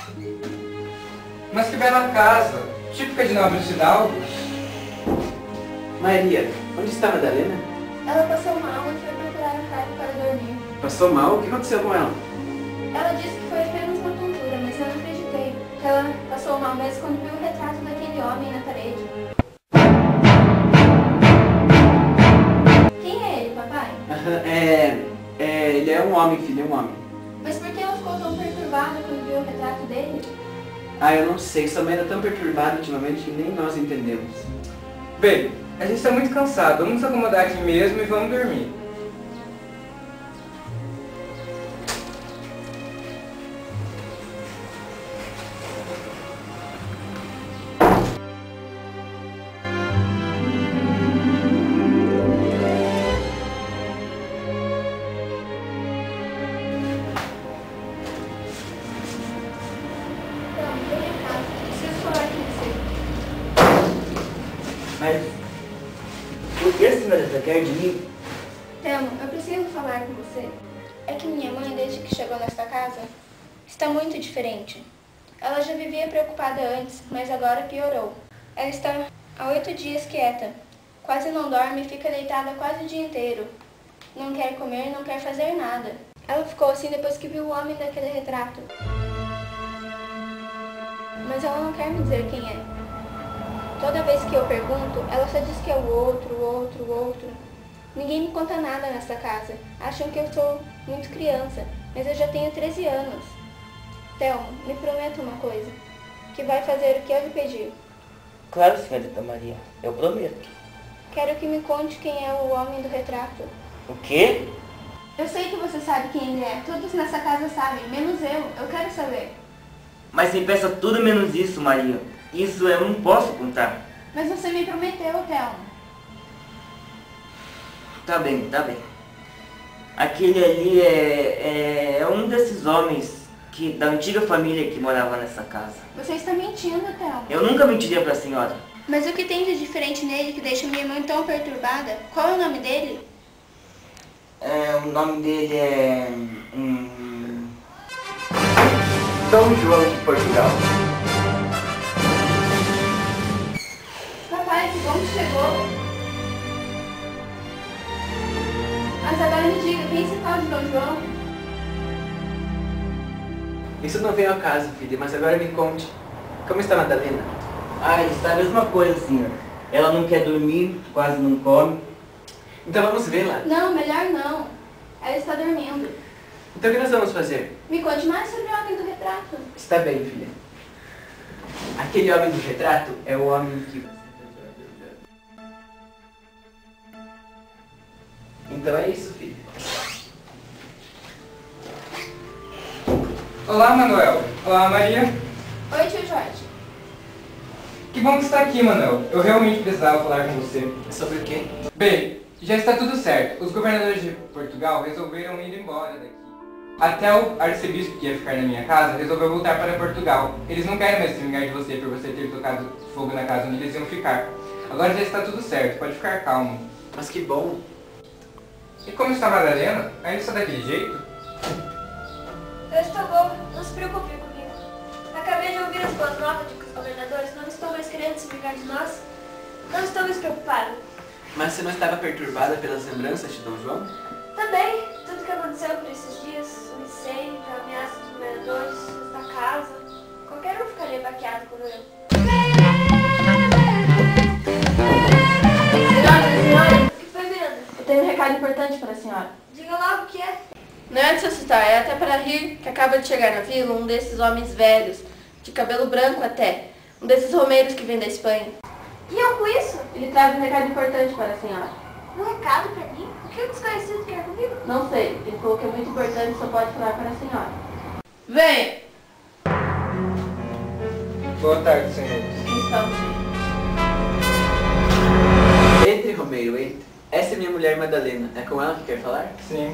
Mas que bela casa, típica de nobres fidalgos. Maria, onde está a Madalena? Ela passou mal e foi procurar um quarto para dormir. Passou mal? O que aconteceu com ela? Ela disse que foi apenas uma tontura, mas eu não acreditei. Ela passou mal mesmo quando viu o retrato daquele homem na parede. Quem é ele, papai? Ele é um homem, filho, é um homem. Mas por que ela ficou tão perturbada quando viu o retrato dele? Ah, eu não sei, sua mãe era tão perturbada ultimamente que nem nós entendemos. Bem, a gente está muito cansado, vamos nos acomodar aqui mesmo e vamos dormir. Mas por que a senhora quer de mim? Telmo, eu preciso falar com você. É que minha mãe, desde que chegou nesta casa, está muito diferente. Ela já vivia preocupada antes, mas agora piorou. Ela está há 8 dias quieta. Quase não dorme e fica deitada quase o dia inteiro. Não quer comer, não quer fazer nada. Ela ficou assim depois que viu o homem daquele retrato. Mas ela não quer me dizer quem é. Toda vez que eu pergunto, ela só diz que é o outro. Ninguém me conta nada nessa casa. Acham que eu sou muito criança, mas eu já tenho 13 anos. Telmo, me prometa uma coisa, que vai fazer o que eu lhe pedir. Claro, senhorita Maria, eu prometo. Quero que me conte quem é o homem do retrato. O quê? Eu sei que você sabe quem ele é. Todos nessa casa sabem, menos eu. Eu quero saber. Mas me peça tudo menos isso, Maria. Isso eu não posso contar. Mas você me prometeu, Telmo. Tá bem, tá bem. Aquele ali é um desses homens da antiga família que morava nessa casa. Você está mentindo, Telmo. Eu nunca mentiria pra senhora. Mas o que tem de diferente nele que deixa minha mãe tão perturbada? Qual é o nome dele? O nome dele é... Dom João de Portugal. Papai, que bom que chegou. Mas agora me diga, quem se fala de Dom João? Isso não veio ao caso, filha, mas agora me conte. Como está a Madalena? Ah, está a mesma coisa, senhor. Ela não quer dormir, quase não come. Então vamos vê-la. Não, melhor não. Ela está dormindo. Então o que nós vamos fazer? Me conte mais sobre o homem do retrato. Está bem, filha. Aquele homem do retrato é o homem que... Então é isso, filha. Olá, Manuel. Olá, Maria. Oi, tio Jorge. Que bom que está aqui, Manuel. Eu realmente precisava falar com você. Sobre o quê? Bem, já está tudo certo. Os governadores de Portugal resolveram ir embora daqui. Até o arcebispo que ia ficar na minha casa resolveu voltar para Portugal. Eles não querem mais se vingar de você por você ter tocado fogo na casa onde eles iam ficar. Agora já está tudo certo, pode ficar calmo. Mas que bom. E como está a Madalena? Ainda está daquele jeito? Eu estou boa, não se preocupe comigo. Acabei de ouvir as boas novas de que os governadores não estão mais querendo se vingar de nós. Não estou mais preocupada. Mas você não estava perturbada pelas lembranças de Dom João? Também, tudo que aconteceu por esses dias, o incêndio, a ameaça dos governadores, esta casa, qualquer um ficaria baqueado como eu. Senhora, o que foi, Miranda? Eu tenho um recado importante para a senhora. Diga logo o que é. Não é de se assustar, é até para rir que acaba de chegar na vila um desses homens velhos, de cabelo branco até, um desses romeiros que vem da Espanha. E eu com isso? Ele traz um recado importante para a senhora. Um recado pra mim? O que o desconhecido quer comigo? Não sei, ele falou que é muito importante e só pode falar para a senhora. Vem! Boa tarde, senhores. Aqui está o senhor. Entre, Romeiro, entre. Essa é minha mulher Madalena. É com ela que quer falar? Sim.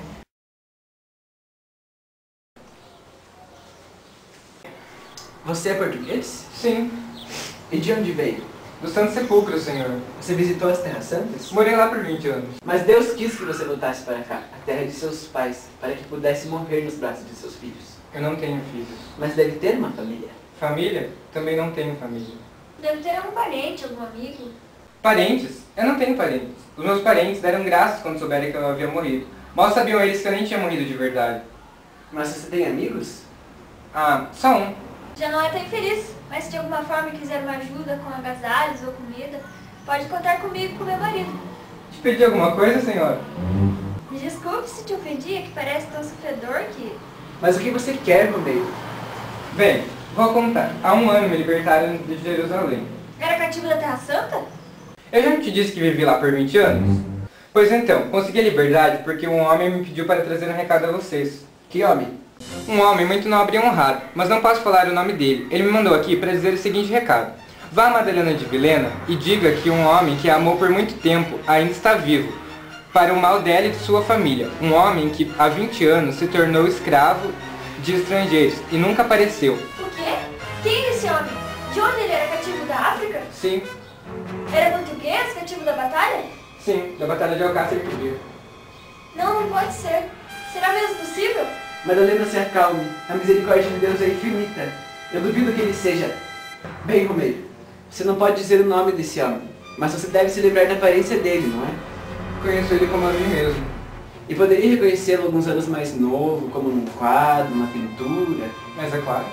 Você é português? Sim. E de onde veio? Do Santo Sepulcro, senhor. Você visitou as Terras Santas? Morei lá por 20 anos. Mas Deus quis que você voltasse para cá, a terra de seus pais, para que pudesse morrer nos braços de seus filhos. Eu não tenho filhos. Mas deve ter uma família. Família? Também não tenho família. Deve ter um parente, algum amigo. Parentes? Eu não tenho parentes. Os meus parentes deram graças quando souberam que eu havia morrido. Mal sabiam eles que eu nem tinha morrido de verdade. Mas você tem amigos? Ah, só um. Já não é tão infeliz, mas se de alguma forma quiser uma ajuda com agasalhos ou comida, pode contar comigo e com meu marido. Te pedi alguma coisa, senhora? Me desculpe se te ofendi, é que parece tão sofredor que... Mas o que você quer, Romeu? Bem, vou contar. Há um ano me libertaram de Jerusalém. Era cativo da Terra Santa? Eu já não te disse que vivi lá por 20 anos? Pois então, consegui a liberdade porque um homem me pediu para trazer um recado a vocês. Que homem? Um homem muito nobre e honrado, mas não posso falar o nome dele. Ele me mandou aqui para dizer o seguinte recado. Vá a Madalena de Vilhena e diga que um homem que a amou por muito tempo ainda está vivo, para o mal dela e de sua família. Um homem que há 20 anos se tornou escravo de estrangeiros e nunca apareceu. O quê? Quem é esse homem? De onde ele era cativo da África? Sim, Era português, cativo da batalha? sim, da Batalha de Alcácer Quibir. Não, não pode ser. Será mesmo possível? Madalena, se acalme. A misericórdia de Deus é infinita. Eu duvido que ele seja. Bem, Romeu, você não pode dizer o nome desse homem, mas você deve se lembrar da aparência dele, não é? Conheço ele como a mim mesmo. E poderia reconhecê-lo alguns anos mais novo, como num quadro, uma pintura. Mas é claro.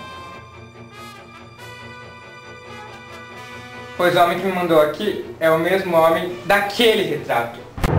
Pois o homem que me mandou aqui é o mesmo homem daquele retrato.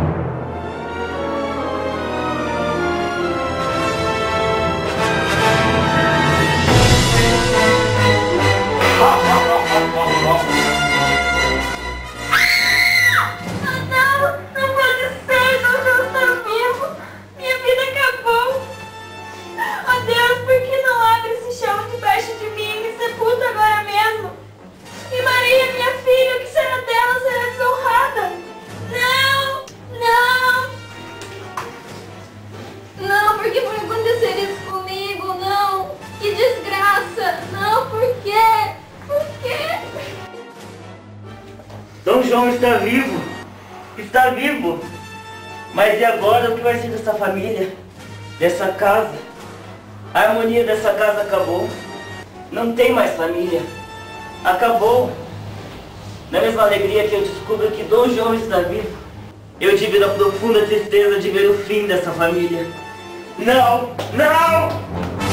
Dom João está vivo! Está vivo! Mas e agora o que vai ser dessa família? Dessa casa? A harmonia dessa casa acabou. Não tem mais família. Acabou. Na mesma alegria que eu descubro que Dom João está vivo, eu tive a profunda tristeza de ver o fim dessa família. Não! Não!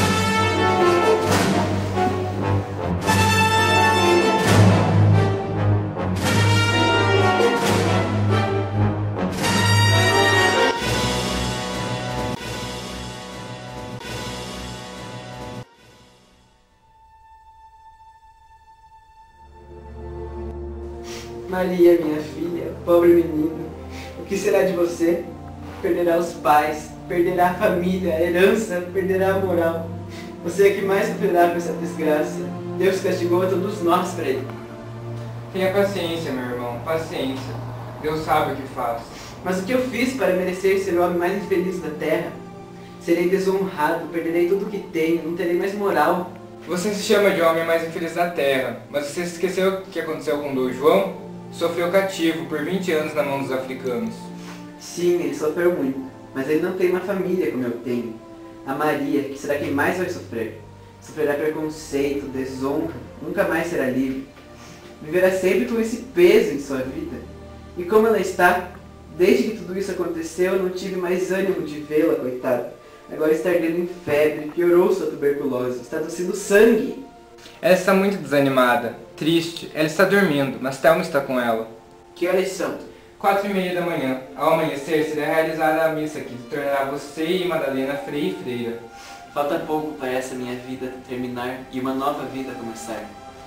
Maria, minha filha, pobre menina, o que será de você? Perderá os pais, perderá a família, a herança, perderá a moral. Você é que mais sofrerá com essa desgraça. Deus castigou a todos nós para ele. Tenha paciência, meu irmão, paciência. Deus sabe o que faz. Mas o que eu fiz para merecer ser o homem mais infeliz da terra? Serei desonrado, perderei tudo o que tenho, não terei mais moral. Você se chama de homem mais infeliz da terra, mas você esqueceu o que aconteceu com Dom João? Sofreu cativo por 20 anos na mão dos africanos. Sim, ele sofreu muito, mas ele não tem uma família como eu tenho. A Maria, que será quem mais vai sofrer. Sofrerá preconceito, desonra, nunca mais será livre. Viverá sempre com esse peso em sua vida. E como ela está? Desde que tudo isso aconteceu, eu não tive mais ânimo de vê-la, coitada. Agora está ardendo em febre, piorou sua tuberculose, está tossindo sangue. Ela está muito desanimada, triste. Ela está dormindo, mas Thelma está com ela. Que horas são? 4h30 da manhã. Ao amanhecer será realizada a missa que tornará você e Madalena freio e freira. Falta pouco para essa minha vida terminar e uma nova vida começar.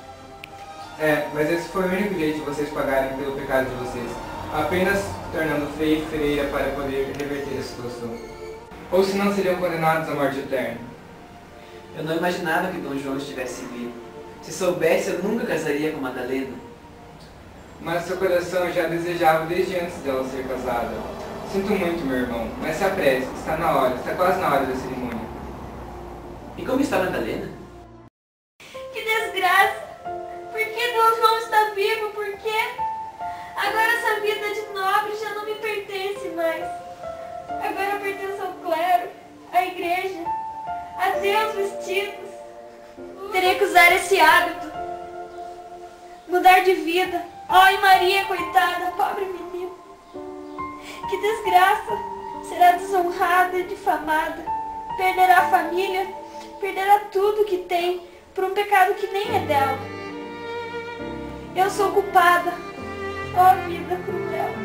É, mas esse foi o único jeito de vocês pagarem pelo pecado de vocês. Apenas tornando freio e freira para poder reverter a situação. Ou senão seriam condenados à morte eterna. Eu não imaginava que Dom João estivesse vivo. Se soubesse, eu nunca casaria com Madalena. Mas seu coração já desejava desde antes dela ser casada. Sinto muito, meu irmão, mas se apresse, está na hora, está quase na hora da cerimônia. E como está Madalena? Que desgraça! Por que Dom João está vivo? Por quê? Agora essa vida de nobre já não me pertence mais. Agora eu pertenço ao clero, à igreja, a Deus vestido. recusar esse hábito. Mudar de vida. Ai, Maria, coitada, pobre menina. Que desgraça. Será desonrada e difamada. Perderá a família, perderá tudo que tem por um pecado que nem é dela. Eu sou culpada. Ó, vida cruel.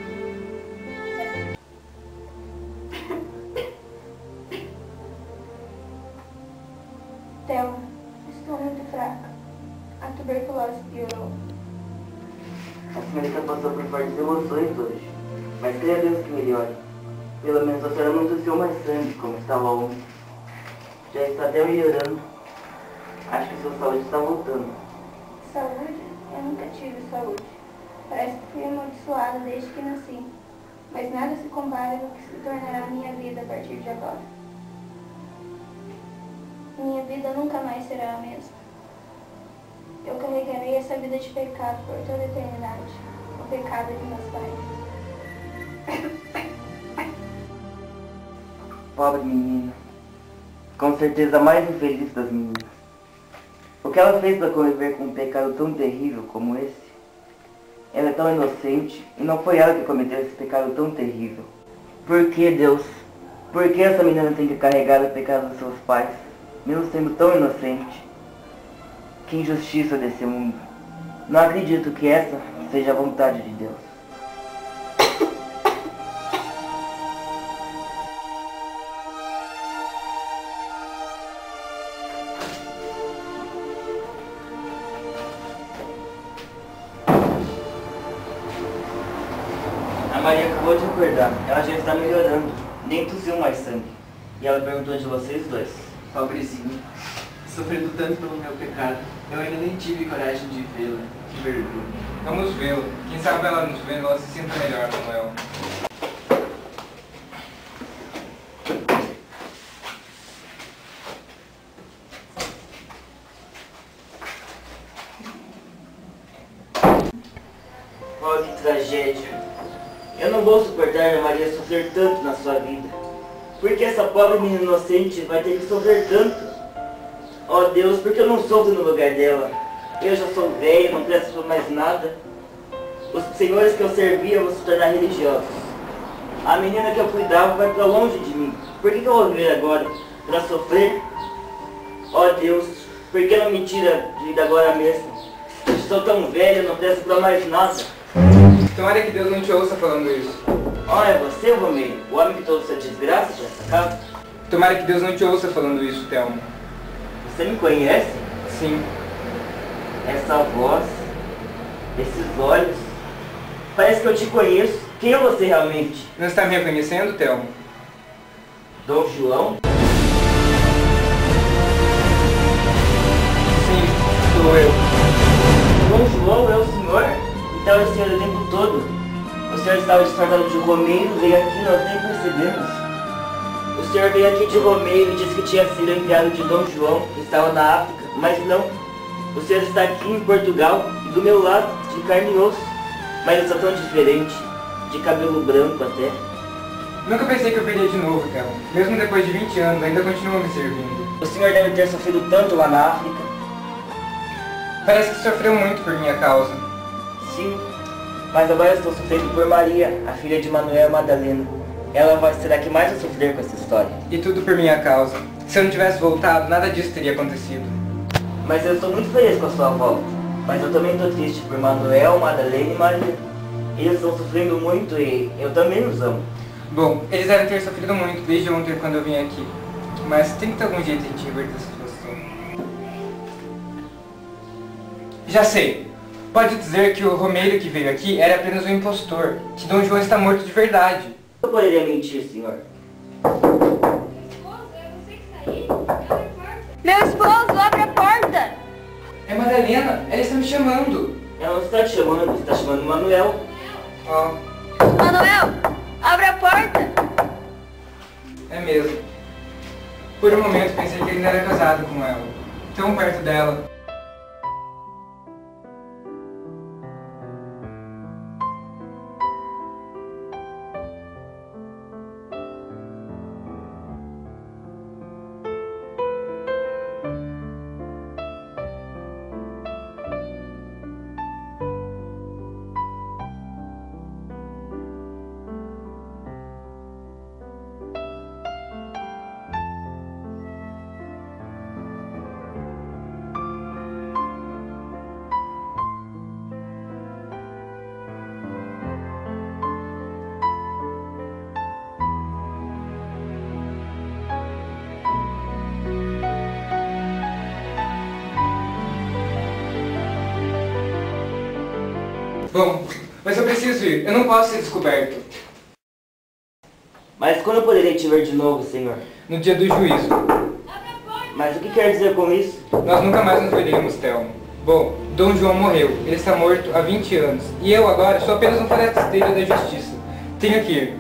Thelma, estou muito fraca. A tuberculose piorou. A senhorita passou por fortes emoções hoje, mas creia a Deus que melhore. Pelo menos a senhora não tossiu mais sangue, como estava ontem. Já está até melhorando. Acho que sua saúde está voltando. Saúde? Eu nunca tive saúde. Parece que fui amaldiçoada desde que nasci. Mas nada se compara com o que se tornará a minha vida a partir de agora. Minha vida nunca mais será a mesma. Eu carregarei essa vida de pecado por toda a eternidade. O pecado de meus pais. Pobre menina. Com certeza a mais infeliz das meninas. O que ela fez para conviver com um pecado tão terrível como esse? Ela é tão inocente e não foi ela que cometeu esse pecado tão terrível. Por que, Deus? Por que essa menina tem que carregar o pecado dos seus pais, mesmo sendo tão inocente? Que injustiça desse mundo. Não acredito que essa seja a vontade de Deus. A Maria acabou de acordar. Ela já está melhorando. Nem tossiu mais sangue. E ela perguntou de vocês dois. Pobrezinho, sofrendo tanto pelo meu pecado, eu ainda nem tive coragem de vê-la. Que vergonha. Vamos vê-lo. Quem sabe ela nos vendo, ela se sinta melhor, Manuel. Oh, que tragédia. Eu não vou suportar a Maria sofrer tanto na sua vida. Por que essa pobre menina inocente vai ter que sofrer tanto? Oh Deus, por que eu não sofro no lugar dela? Eu já sou velho, não presto por mais nada. Os senhores que eu servia vão se tornar religiosos. A menina que eu cuidava vai para longe de mim. Por que eu vou viver agora? Para sofrer? Oh Deus, por que não me tira de vida agora mesmo? Eu estou tão velho, não presto para mais nada. Tomara que Deus não te ouça falando isso. Oh, é você, Romero? O homem que trouxe a desgraça para essa casa? Tomara que Deus não te ouça falando isso, Thelma. Você me conhece? Sim. Essa voz, esses olhos, parece que eu te conheço. Quem é você realmente? Não está me reconhecendo, Thelma? Dom João? Sim, sou eu. Dom João é o senhor? Então é o senhor o tempo todo? O senhor estava disfarçado de romeiro, veio aqui e nós nem percebemos. O senhor veio aqui de romeiro e disse que tinha sido enviado de Dom João, que estava na África, mas não. O senhor está aqui em Portugal e do meu lado, de carne e osso. Mas eu sou tão diferente, de cabelo branco até. Nunca pensei que eu veria de novo, Thelma. Mesmo depois de 20 anos, ainda continua me servindo. O senhor deve ter sofrido tanto lá na África. Parece que sofreu muito por minha causa. Sim, mas agora eu estou sofrendo por Maria, a filha de Manuel Madalena. Ela vai ser a que mais vai sofrer com essa história. E tudo por minha causa. Se eu não tivesse voltado, nada disso teria acontecido. Mas eu estou muito feliz com a sua volta. Mas eu também estou triste por Manuel, Madalena e Maria. Eles estão sofrendo muito e eu também os amo. Bom, eles devem ter sofrido muito desde ontem quando eu vim aqui. Mas tem que ter algum jeito de a gente reverter essa situação. Já sei. Pode dizer que o Romeiro que veio aqui era apenas um impostor. Que Dom João está morto de verdade. Eu poderia mentir, senhor. Meu esposo, abre a porta! É Madalena, ela está me chamando. Ela não está te chamando, está chamando Manuel. Ó, Manuel, abre a porta! é mesmo. Por um momento pensei que ele ainda era casado com ela. Tão perto dela. Bom, mas eu preciso ir. Eu não posso ser descoberto. Mas quando eu poderei te ver de novo, senhor? No dia do juízo. Mas o que quer dizer com isso? Nós nunca mais nos veremos, Thelma. Bom, Dom João morreu. Ele está morto há 20 anos. E eu agora sou apenas um forasteiro da justiça. Tenho que ir.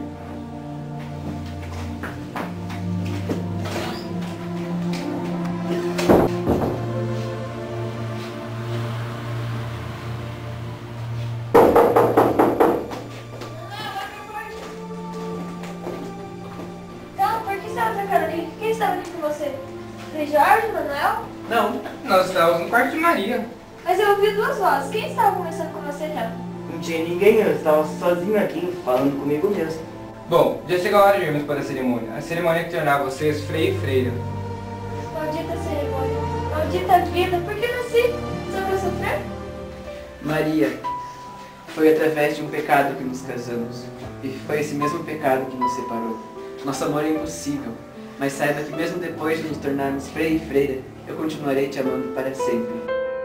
Quem estava aqui com você? Frei Jorge, Manuel? Não, nós estávamos no quarto de Maria. Mas eu ouvi duas vozes. Quem estava conversando com você, Théo? Não tinha ninguém, eu estava sozinho aqui, falando comigo mesmo. Bom, já chegou a hora de irmos para a cerimônia. A cerimônia que tornar vocês frei e freira. Maldita cerimônia. Maldita vida. Por que nasci? Só para sofrer? Maria, foi através de um pecado que nos casamos. E foi esse mesmo pecado que nos separou. Nosso amor é impossível. Mas saiba que mesmo depois de nos tornarmos frei e freira, eu continuarei te amando para sempre.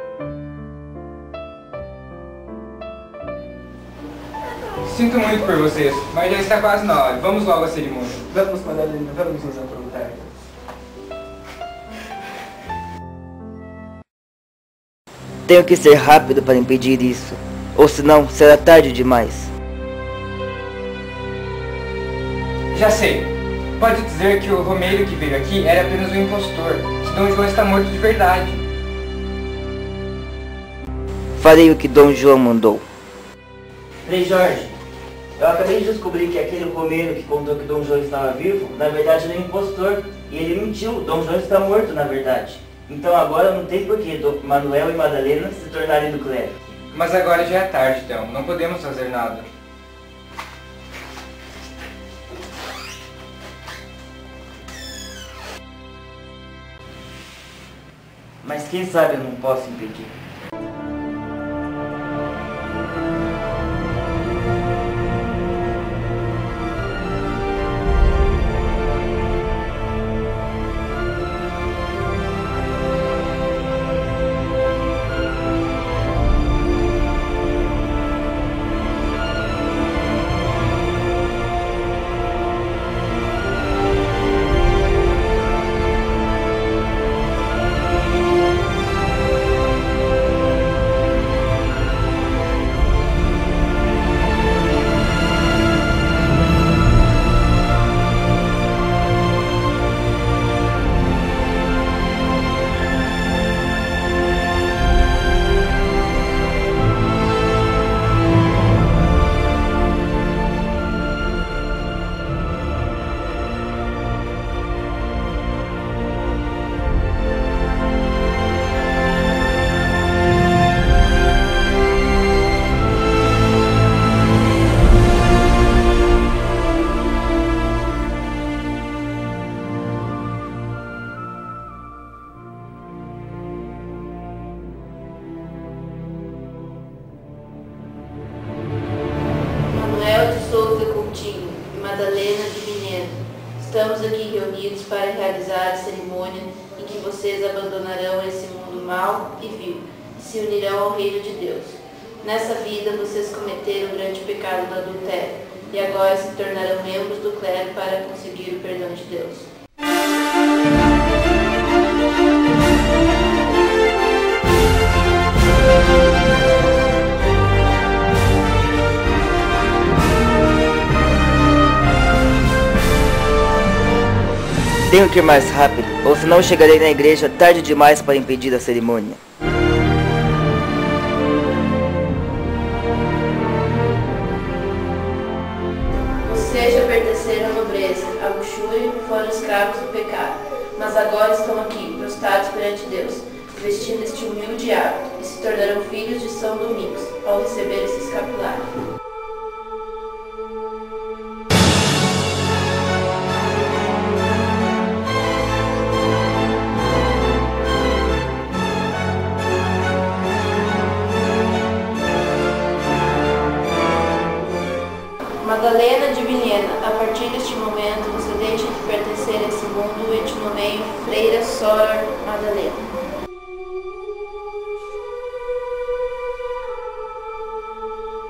Sinto muito por vocês, mas já está quase na hora. Vamos logo à cerimônia. Vamos, Madalena, vamos nos aprontar. Tenho que ser rápido para impedir isso, ou senão será tarde demais. Já sei. Pode dizer que o Romeiro que veio aqui era apenas um impostor, que Dom João está morto de verdade. Farei o que Dom João mandou. Frei Jorge, eu acabei de descobrir que aquele Romeiro que contou que Dom João estava vivo, na verdade ele é um impostor. E ele mentiu, Dom João está morto, na verdade. Então agora não tem porquê Manuel e Madalena se tornarem do clero. Mas agora já é tarde, então. Não podemos fazer nada. Mas quem sabe eu não posso impedir. Estamos aqui reunidos para realizar a cerimônia em que vocês abandonarão esse mundo mau e vil e se unirão ao reino de Deus. Nessa vida vocês cometeram o grande pecado do adultério e agora se tornarão membros do clero para conseguir o perdão de Deus. Tenho que ir mais rápido, ou senão chegarei na igreja tarde demais para impedir a cerimônia. Vocês já pertenceram à nobreza, à luxúria e foram escravos do pecado, mas agora estão aqui, prostrados perante Deus, vestindo este humilde hábito, e se tornarão filhos de São Domingos, ao receber esse escapulário. Madalena de Vilhena, a partir deste momento você deixa de pertencer a esse mundo e te nomeio Freira Soror Madalena.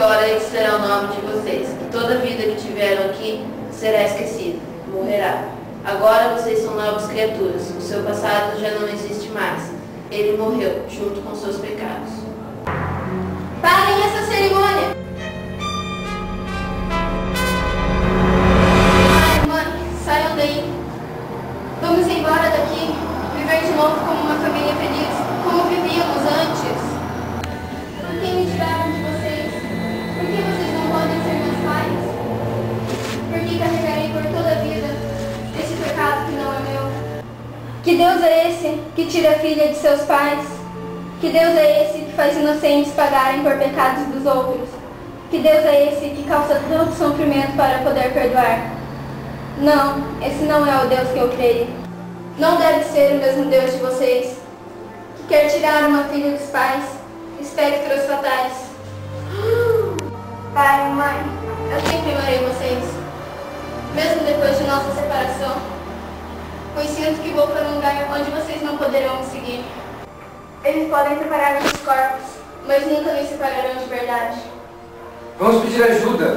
agora esse será o nome de vocês, e toda vida que tiveram aqui será esquecida, morrerá. Agora vocês são novas criaturas, o seu passado já não existe mais. Ele morreu, junto com seus pecados. Parem essa cerimônia! Pai, mãe, saiam daí. Vamos embora daqui, viver de novo como uma família feliz, como vivíamos antes. Por que me tiraram de vocês? Por que vocês não podem ser meus pais? Por que carregarei por toda a vida esse pecado que não é meu? Que Deus é esse que tira a filha de seus pais? Que Deus é esse que faz inocentes pagarem por pecados dos outros? Que Deus é esse que causa tanto sofrimento para poder perdoar? Não, esse não é o Deus que eu creio. Não deve ser o mesmo Deus de vocês, que quer tirar uma filha dos pais, espectros fatais. Pai, mãe, eu sempre amarei vocês, mesmo depois de nossa separação, pois sinto que vou para um lugar onde vocês não poderão me seguir. Eles podem separar nossos corpos, mas nunca nos separarão de verdade. Vamos pedir ajuda.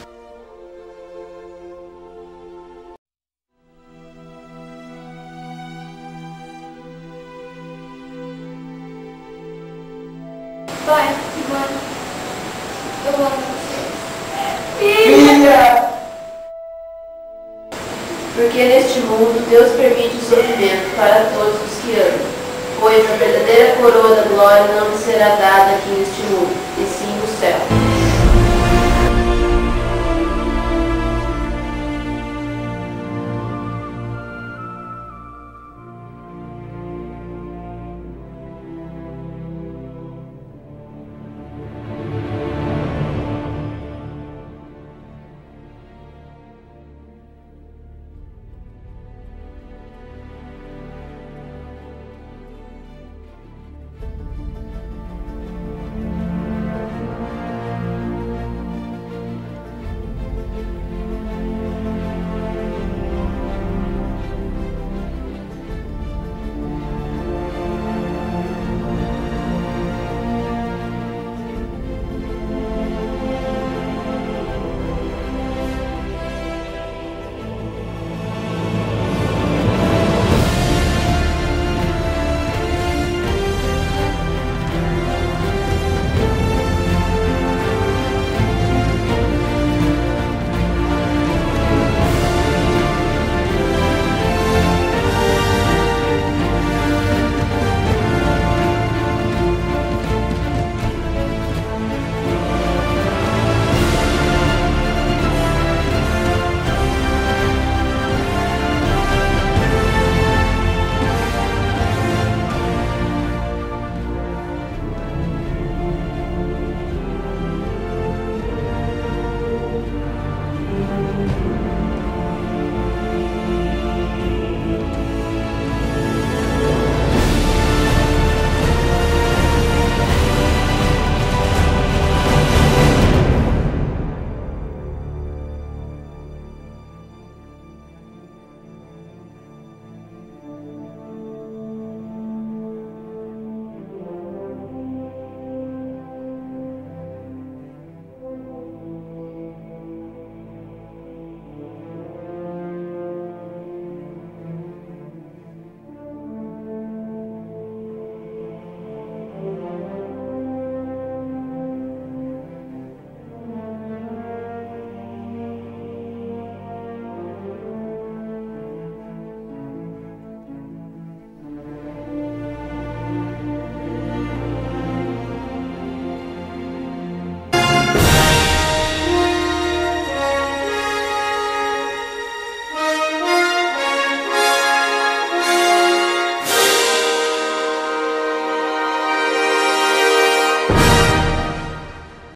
Pai, mãe, eu amo vocês. Filha! Porque neste mundo Deus permite o sofrimento para todos os que amam, pois a verdadeira coroa da glória não lhe será dada aqui neste mundo.